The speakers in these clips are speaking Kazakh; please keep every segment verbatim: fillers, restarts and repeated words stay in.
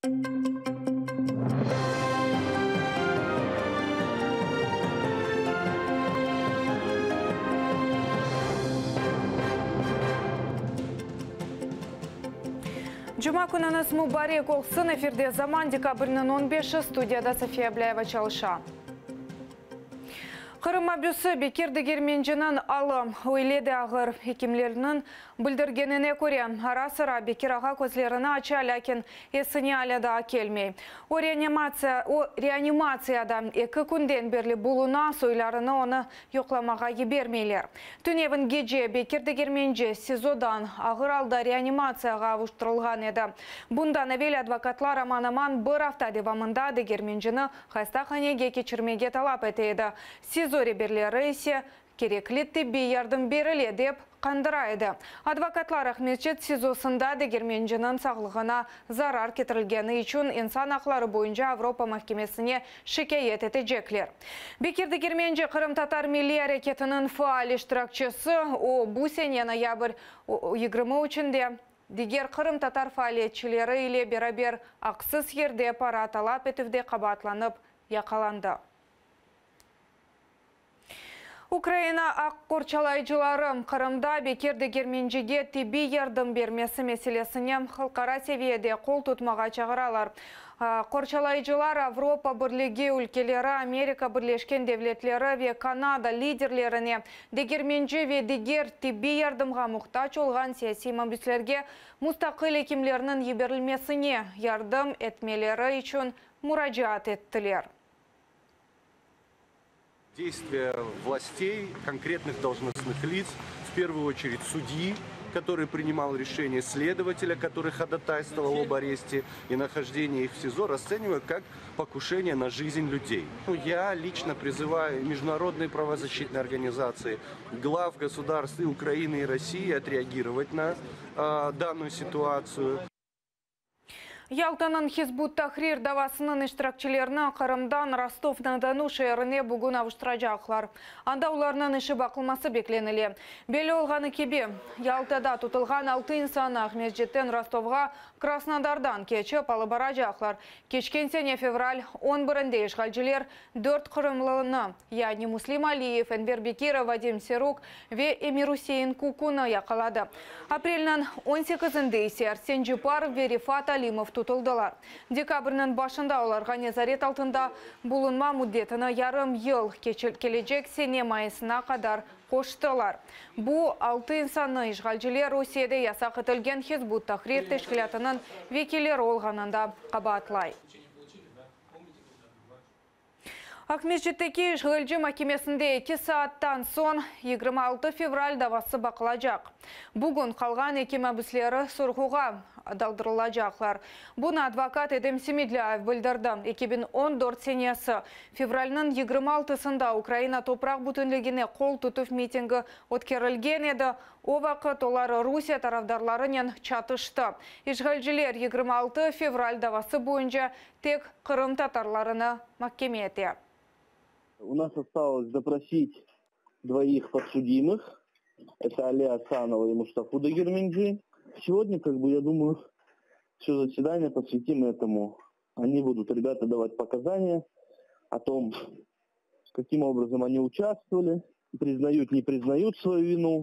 Cuma kununuz mübarek olsun. Efirde Zaman dekabrının on beşi stüdyada Safiya Ablayeva çalışa. Kırım abüsü Bekirdi Germenjinin alım öyledi ağır hekimlerinin bildirgenine göre ara sıra Bekir ağa közlerini açı, lakin esini alada kelmey. O reanimatsiya, o reanimatsiyada iki günden berli buluna soylarını onu yoklamağa gibermeyler. Tünevin gece Bekirdi Germenji sizodan ağır alda reanimatsiyaga avuşturulgan edi. Bundan evvel advokatlar aman-aman bir hafta devamında da Germenjini hastahanege keçirmege talap eteydi. Sizo reberleri ise gerekli tibbi yardım berildi dep kandıraydı. Advokatlar Ahmetçet sizosunda da Germenjinin sağlığına zarar getirilgeni için insan hakları boyunca Avrupa Mahkemesi'ne şikayet edecekler. Bekirdi Germenji Kırım Tatar Milli Hareketi'nin faal iştirakçısı, o bu sene noyabr yigirma üçünde diğer Kırım Tatar faaliyetçileri ile beraber aksız yerde para talap etuvde kabatlanıp yakalandı. Ukrayna akkorçalayıcıları Kırım'da Bekirdi Germenji'ge tibbi yardım vermesi meselesine halkara seviyede kol tutmağa çağıralar. Korçalayıcılar Avrupa Birliği ülkeleri, Amerika Birleşken Devletleri ve Kanada liderlerine de Germenji ve diğer tibbi yardımga muhtaç olan siyasi mabüslerge mustakil hekimlerinin yiberilmesine yardım etmeleri için müracaat ettiler. Действия властей, конкретных должностных лиц, в первую очередь судьи, который принимал решение, следователя, который ходатайствовал об аресте и нахождении их в СИЗО, расцениваю как покушение на жизнь людей. Я лично призываю международные правозащитные организации, глав государств и Украины и России отреагировать на э, данную ситуацию. Ялтанын Хизбут Тахрир давасының iştirakçılarını Kırım'dan Rostov-на-Дону şehrine bugün avuşturacaklar. Anda ularının işi bakılması beklenili. Belli olğanı gibi, Yaltada tutulgan altı insanı Ahmetjet'ten Rostov'a Krasnodar'dan keçip alıp baracaklar. Keçken sene fevral on birinde işgalciler dört Kırımlılığını, yani Muslim Aliyev, Enver Bekirov, Vadim Seruk ve Emir Hüseyin Kukunu yakaladı. Aprel'nin on sekizinde ise Arsen Jipar ve Rifat Alimov tutuldular. Dekabrının başında olarga nezaret altında bulunma müddetini yarım yıl gelecek sene mayısına kadar koştular. Bu altı insanı işgalciler Rusya'da yasak etilgen Hizbut Tahrir teşkilatının vekilleri olğanında kabatlay. Akmetjet'teki işgalci mahkemesinde iki saattan son yigirma altı fevral davası bakılacak. Bugün kalgan iki mabüsleri sorguğa daldırılacaklar. Bunu advokat Edem Semidliyev bildirdi. iki bin on dört senesi fevralının yigirma altısında Ukrayna toprak bütünlüğüne kol tutup mitingi ötkerilgen edi. O vakit olar Rusya tarafdarlarının çatıştı. İşgalciler yigirma altı fevral davası boyunca tek Kırım Tatarlarını mahkeme etti. У нас осталось допросить двоих подсудимых. Это Али Асанова и Мустафу Дегерменджи. Сегодня, как бы, я думаю, все заседание посвятим этому. Они будут, ребята, давать показания о том, каким образом они участвовали, признают, не признают свою вину.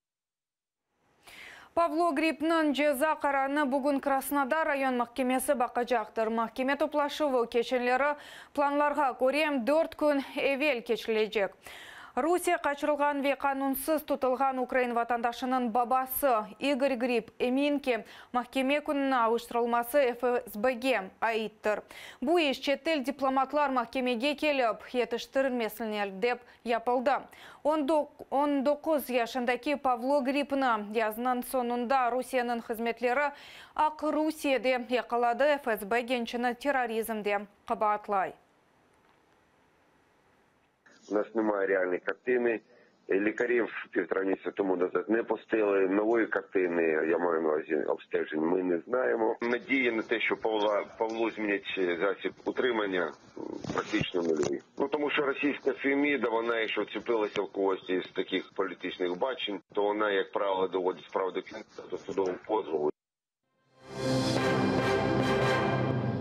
Pavlo Grip'nin ceza kararını bugün Krasnodar rayon mahkemesi bakacaktır. Mahkeme toplaşığı keçenleri planlarga göre dört gün evvel keçilecek. Rusya kaçırılgan ve kanunsuz tutulgan Ukrayna vatandaşının babası Igor Grip emin ki mahkeme gününe avuşturulması F S B'ge aittir. Bu iş çetel diplomatlar mahkemege kelip yetiştirilmesine dep yapıldı. on dokuz yaşındaki Pavlo Grip'ni yazının sonunda Rusya'nın hizmetleri Ak Rusya'da yakaladı. F S B gençini terrorizmde kabatlay. У нас немає реальної картини. Лікарів півтора місяця тому назад не пустили. Нової картини, я маю на увазі обстежень, ми не знаємо. Надії на те, що Павла, Павлу змінять засіб утримання, практично нульові. Ну, тому що російська Феміда, вона, якщо вцепилася в когось із таких політичних бачень, то вона, як правило, доводить справу до кінця, до судового позову.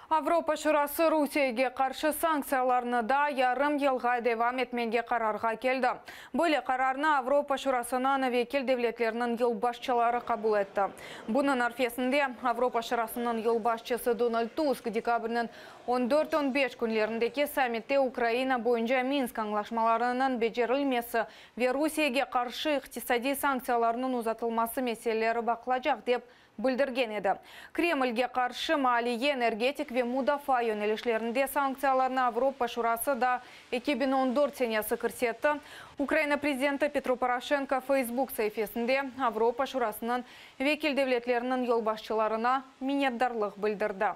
Авропа Шурасы Русияге қаршы санкцияларны да ярым елға девам етменге қарарға келді. Бөлі қарарына Авропа Шурасынан векел девлетлерінің ел башчылары қабыл етті. Бұның арфесінде Авропа Шурасының ел башчысы Дональд Туск декабрінің он төрт он беш күнлеріндегі саммитте Украина бойынша Минск аңлашмаларының бежерілмесі ве Русияге қаршы иқтисади санкцияларының ұзатылмасы меселері бақылажақ деп білдірген еді. Кремльге қаршы малие, энергетик ве мудафа йөнелішлерінде санкцияларына Авропа Шурасы да эки миң он төрт сенесі кірсетті. Украина президенті Петро Порошенко Facebook сайфесінде Авропа Шурасының векел девлетлерінің ел башчыларына миннетдарлық білдірді.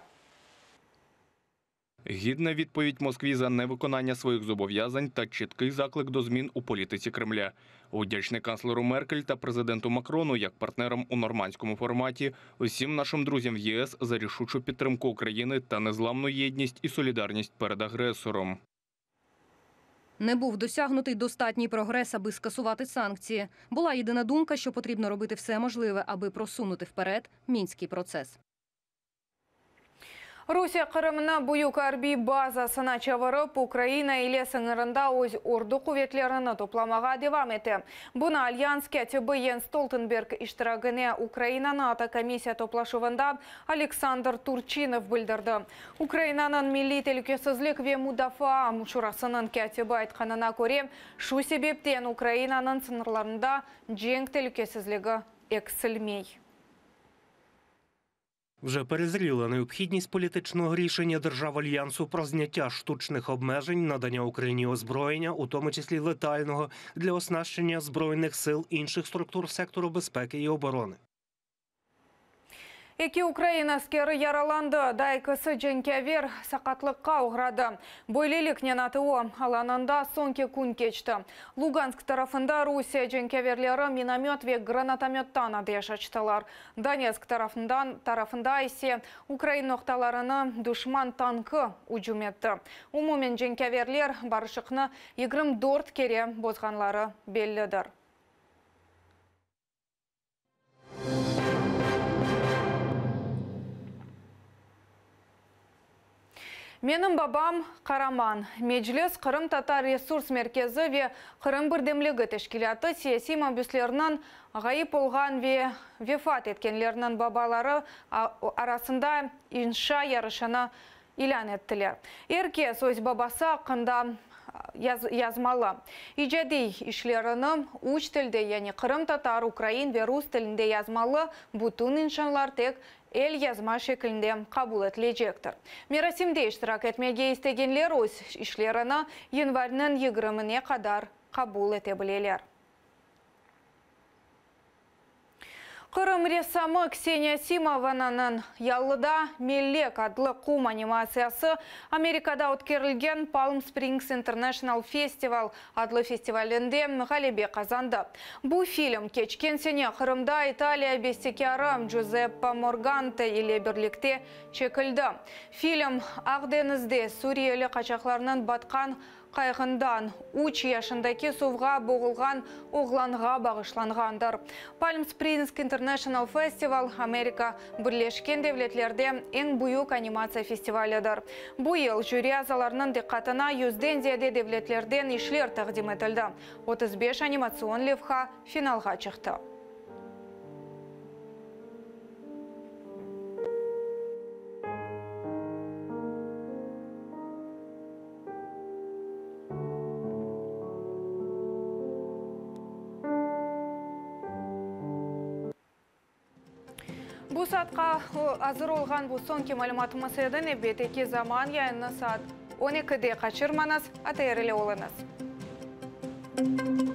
Гідна відповідь Москві за невиконання своїх зобов'язань та чіткий заклик до змін у політиці Кремля. Вдячний канцлеру Меркель та президенту Макрону як партнерам у нормандському форматі, усім нашим друзям в ЄС за рішучу підтримку України та незламну єдність і солідарність перед агресором. Не був досягнутий достатній прогрес, аби скасувати санкції. Була єдина думка, що потрібно робити все можливе, аби просунути вперед мінський процес. Русия Қырымына бұйық арби базасына чавырып, Украина иле сыңырында өз орды құветлеріні топламаға девам еті. Бұны Альянс кәтібі Йенс Столтенберг іштірагіне Украинаны ата комиссия топлашуында Александр Турчинов білдірді. Украинаның милли телекесізлік ве мудафа шурасының кәтібі айтқанына көре, шу себептен Украинаның сынырларында женг телекесізлігі ексілмей. Вже перезріла необхідність політичного рішення держав Альянсу про зняття штучних обмежень, надання Україні озброєння, у тому числі летального, для оснащення Збройних сил інших структур сектору безпеки і оборони. Эки Украина скері яраланды, дайкысы женкевер сақатлыққа ұғрады. Бойлелік ненатыо аланында сонке күн кечті. Луганск тарафында Русия женкеверлері миномет ве гранатометтан адеш ачтылар. Донецк тарафында есе Украина ноқталарыны душман танкы ұжым етті. Умумен женкеверлер барышықны егрім дорт кере бозғанлары беллідір. Менің бабам Қараман. Меджлес Қырым Татар ресурс меркезі ве Қырым бірдемлігі тәшкілаты сияси мобюслерінің ғайып олған ве вефат еткенлерінің бабалары арасында инша ярышына илян еттілер. Еркес өз бабасы ақында язмалы. Ижадей ішлерінің үш тілде, яғни Қырым Татар, Украин ве Рус тілінде язмалы бұтын иншанлар тек ел язма шекілінде қабыл етілежектір. Мерасимде іштірак етмеге істегенлер өз ішлеріні январьның егіріміне қадар қабыл ете білелер. Қырым ресамы Ксения Симованың яллыда «Меллек» адлы қум анимациясы Америкада өткерілген Palm Springs International Festival адлы фестивалінде ғалебе қазанды. Бұл фильм кечкен сене Қырымда Италия бестекяры Джузеппе Морганте еле бірлікте чекілді. Фильм Ақ-Денізде Суриялы қачақларының батқан қайғындан үч яшындаки суға боғылған оғланға бағышланғандар. Palm Springs International Festival Америка Бірлешкен Девлетлерде ең бұйық анимация фестивалыдыр. Бұл ел жюри азаларының диққатына yüзден зияде девлетлерден ишлер тақдим етілді. отыз беш анимацион левха финалға чықты. Бұл саатқа азыр олған бұл сонки малыматымыз едін әбет еке заман яйыны саат он екіде қачырманыз, аты әрілі олыңыз.